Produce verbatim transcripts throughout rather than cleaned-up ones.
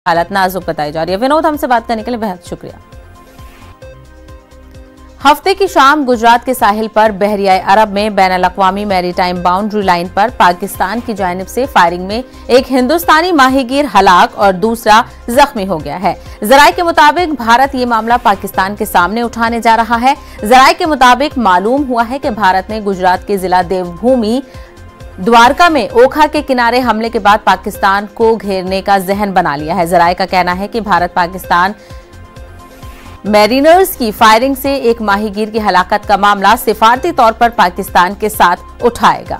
हालत नाजुक बताई जा रही है। विनोद, हमसे बात करने के लिए बेहद शुक्रिया। हफ्ते की शाम गुजरात के साहिल पर बहरियाए अरब में बैनुल अक़वामी मैरीटाइम बाउंड्री लाइन पर पाकिस्तान की जानिब से फायरिंग में एक हिंदुस्तानी माहीगीर हलाक और दूसरा जख्मी हो गया है। जराये के मुताबिक भारत ये मामला पाकिस्तान के सामने उठाने जा रहा है। जराये के मुताबिक मालूम हुआ है कि भारत ने गुजरात के जिला देवभूमि द्वारका में ओखा के किनारे हमले के बाद पाकिस्तान को घेरने का जहन बना लिया है। जराये का कहना है कि भारत पाकिस्तान मैरिनर्स की फायरिंग से एक माहीगीर की हलाकत का मामला सिफारती तौर पर पाकिस्तान के साथ उठाएगा।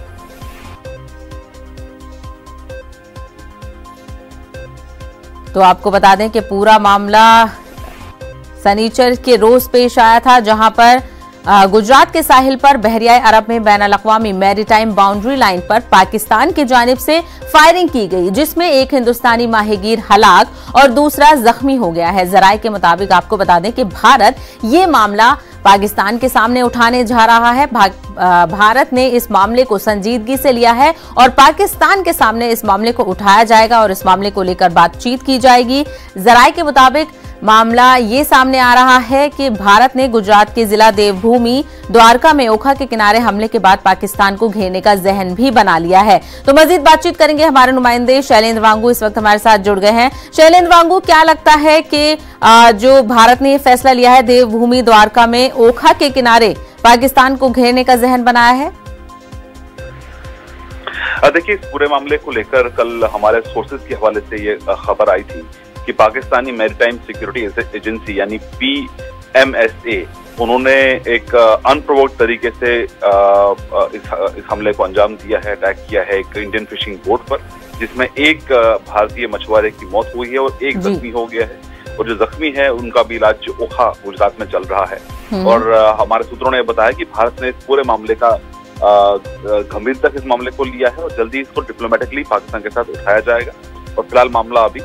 तो आपको बता दें कि पूरा मामला शनिचर के रोज पेश आया था, जहां पर गुजरात के साहिल पर बहरियाए अरब में बैनुल अक़वामी मैरीटाइम बाउंड्री लाइन पर पाकिस्तान की जानिब से फायरिंग की गई, जिसमें एक हिंदुस्तानी माहीगीर हलाक और दूसरा जख्मी हो गया है। जराये के मुताबिक आपको बता दें कि भारत ये मामला पाकिस्तान के सामने उठाने जा रहा है। भारत ने इस मामले को संजीदगी से लिया है और पाकिस्तान के सामने इस मामले को उठाया जाएगा और इस मामले को लेकर बातचीत की जाएगी। जराये के मुताबिक मामला ये सामने आ रहा है कि भारत ने गुजरात के जिला देवभूमि द्वारका में ओखा के किनारे हमले के बाद पाकिस्तान को घेरने का जहन भी बना लिया है। तो मजीद बातचीत करेंगे, हमारे नुमाइंदे शैलेंद्र वांगू इस वक्त हमारे साथ जुड़ गए हैं। शैलेंद्र वांगू, क्या लगता है कि जो भारत ने फैसला लिया है देवभूमि द्वारका में ओखा के किनारे पाकिस्तान को घेरने का जहन बनाया है? देखिए, इस पूरे मामले को लेकर कल हमारे सोर्सेज के हवाले से ये खबर आई थी कि पाकिस्तानी मैरीटाइम सिक्योरिटी एजेंसी यानी पी एम एस ए उन्होंने एक अनप्रोवोक्ड तरीके से इस, इस हमले को अंजाम दिया है, अटैक किया है एक इंडियन फिशिंग बोट पर, जिसमें एक भारतीय मछुआरे की मौत हुई है और एक जख्मी हो गया है। और जो जख्मी है उनका भी इलाज ओखा गुजरात में चल रहा है। और हमारे सूत्रों ने बताया कि भारत ने इस पूरे मामले का गंभीरता से इस मामले को लिया है और जल्दी इसको डिप्लोमेटिकली पाकिस्तान के साथ उठाया जाएगा। और फिलहाल मामला अभी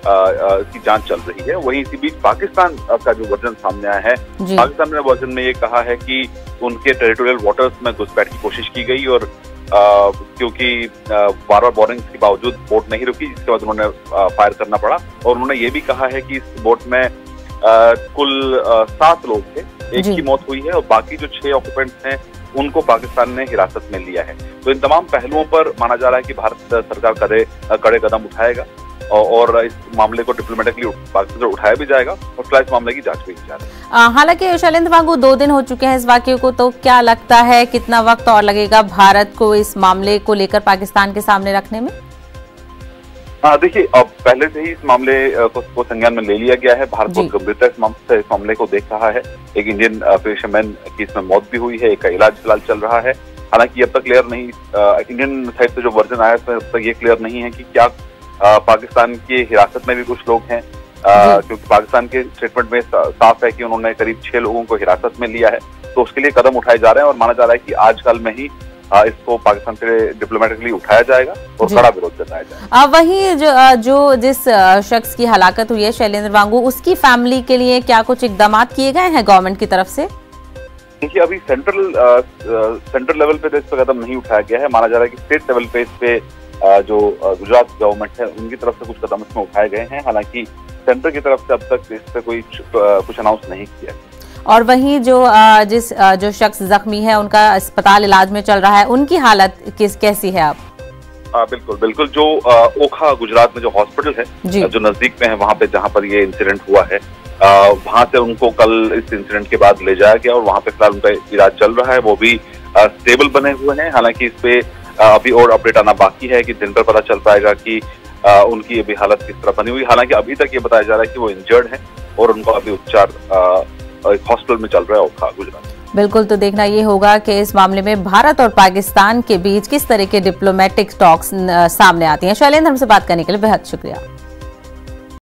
की जांच चल रही है। वहीं इसी बीच पाकिस्तान का जो वर्जन सामने आया है, पाकिस्तान ने वर्जन में ये कहा है कि उनके टेरिटोरियल वाटर्स में घुसपैठ की कोशिश की गई और आ, क्योंकि बार बार वार्निंग्स के बावजूद बोट नहीं रुकी, जिसके बाद उन्होंने फायर करना पड़ा। और उन्होंने ये भी कहा है कि इस बोट में आ, कुल आ, सात लोग थे, एक की मौत हुई है और बाकी जो छह ऑक्यूपेंट्स हैं उनको पाकिस्तान ने हिरासत में लिया है। तो इन तमाम पहलुओं पर माना जा रहा है कि भारत सरकार कड़े कड़े कदम उठाएगा और इस मामले को डिप्लोमेटिकली पाकिस्तान से उठाया भी जाएगा और फिलहाल इस मामले की जांच भी की जा रही है। हालांकि शैलेंद्र वांगू, दो दिन हो चुके हैं इस वाकये को, तो क्या लगता है कितना वक्त और लगेगा भारत को इस मामले को लेकर पाकिस्तान के सामने रखने में? हाँ, देखिए, अब पहले से ही इस मामले को, को संज्ञान में ले लिया गया है। भारत बहुत गंभीरता इस मामले इस मामले को देख रहा है। एक इंडियन फिशरमैन की इसमें मौत भी हुई है, एक का इलाज फिलहाल चल रहा है। हालांकि अब तक क्लियर नहीं, इंडियन साइड से जो वर्जन आया है अब तक ये क्लियर नहीं है कि क्या आ, पाकिस्तान की हिरासत में भी कुछ लोग हैं, क्योंकि पाकिस्तान के स्टेटमेंट में साफ है कि उन्होंने करीब छह लोगों को हिरासत में लिया है। तो उसके लिए कदम उठाए जा रहे हैं और माना जा रहा है कि आजकल में ही आ, इसको पाकिस्तान से डिप्लोमेटिकली उठाया जाएगा और कड़ा विरोध जताया जाएगा। वहीं जो जो जिस शख्स की हलाकत हुई है शैलेंद्र वांगू, उसकी फैमिली के लिए क्या कुछ इकदाम किए गए हैं गवर्नमेंट की तरफ से? देखिए, अभी सेंट्रल सेंट्रल लेवल पे तो इस पर कदम नहीं उठाया गया है। माना जा रहा है कि स्टेट लेवल पे इस पे जो गुजरात गवर्नमेंट है उनकी तरफ से कुछ कदम इसमें उठाए गए हैं। हालांकि सेंटर की तरफ से अब तक इस पे कोई कुछ अनाउंस नहीं किया। और वहीं जो जिस जो शख्स जख्मी है उनका अस्पताल इलाज में चल रहा है, उनकी हालत किस कैसी है अब? हाँ, बिल्कुल बिल्कुल जो ओखा गुजरात में जो हॉस्पिटल है जो नजदीक में है, वहाँ पे जहाँ पर ये इंसिडेंट हुआ है, वहाँ से उनको कल इस इंसिडेंट के बाद ले जाया गया और वहाँ पे फिलहाल उनका इलाज चल रहा है। वो भी स्टेबल बने हुए हैं। हालांकि इस पे अभी और अपडेट आना बाकी है कि दिन पर पता चल पाएगा कि आ, उनकी अभी हालत किस तरह बनी हुई। हालांकि अभी तक ये बताया जा रहा है कि वो इंजर्ड है और उनका अभी उपचार हॉस्पिटल में चल रहा है ओखा गुजरात। बिल्कुल, तो देखना ये होगा कि इस मामले में भारत और पाकिस्तान के बीच किस तरह के डिप्लोमेटिक टॉक्स सामने आती हैं। शैलेंद्र, हमसे बात करने के लिए बेहद शुक्रिया।